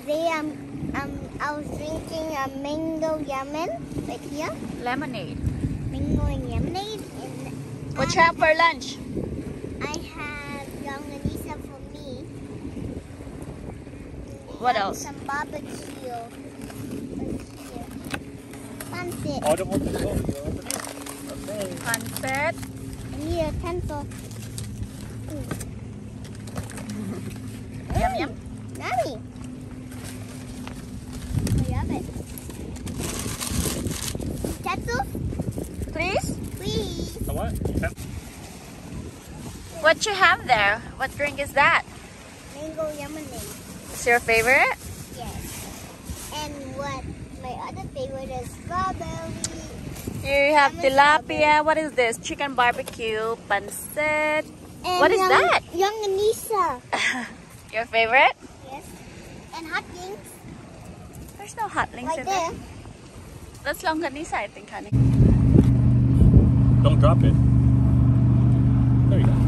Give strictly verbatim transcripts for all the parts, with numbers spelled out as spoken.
Today um, um, I was drinking a mango lemon right here. Lemonade. Mango and lemonade. And What you have for lunch? I have longanisa for me. What And else? Some barbecue. Pancit. Order more to go. Okay. Pancit. I need a pencil. Yum yum. Yummy. I love it. Pencil, Please. please. So what? What you have there? What drink is that? Mango lemonade. It's your favorite? Yes. And what my other favorite is strawberry. You have Lemon tilapia. What is this? Chicken barbecue. Pancit. And What is young, that? Longanisa. Your favorite? Yes. And hot wings. There's no hot links Right in there. there. That's longanisa, I think, honey. Don't drop it. There you go.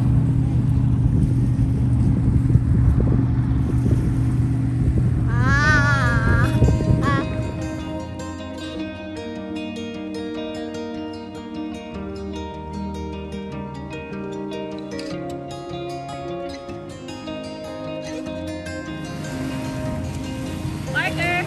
Ah. Ah. Parker.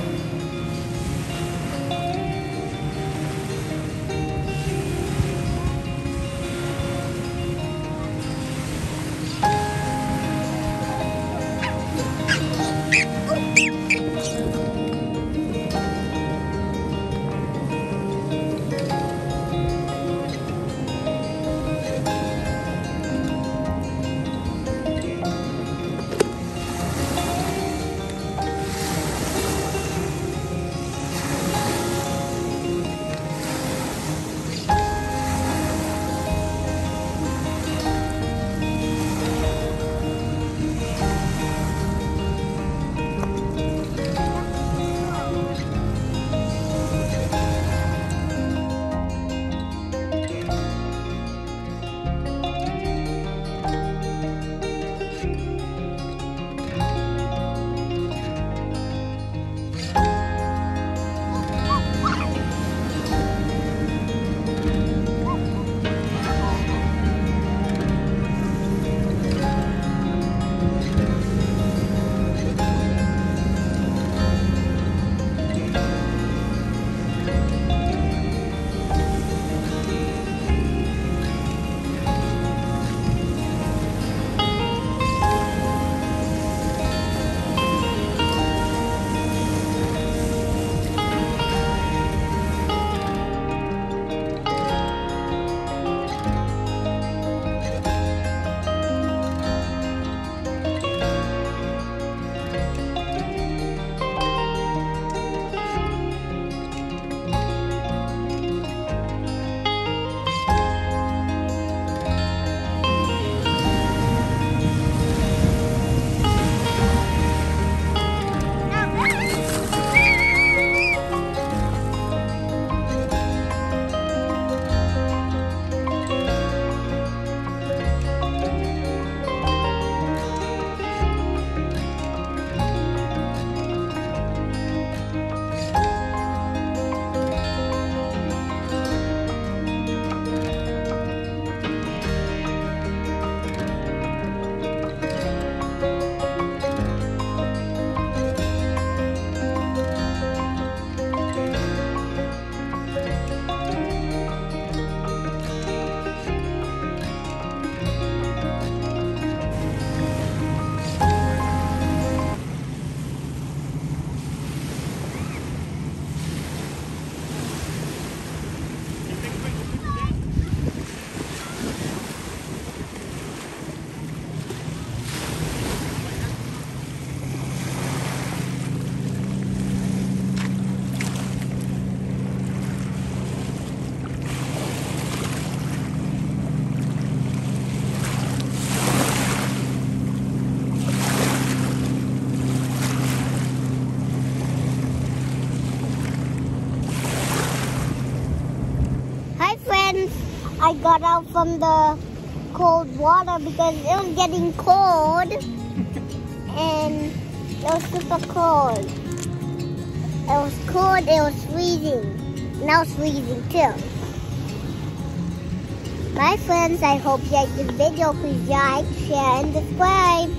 I got out from the cold water because it was getting cold and it was super cold. It was cold, it was freezing. And I was freezing too. My friends, I hope you like this video. Please like, share, and subscribe.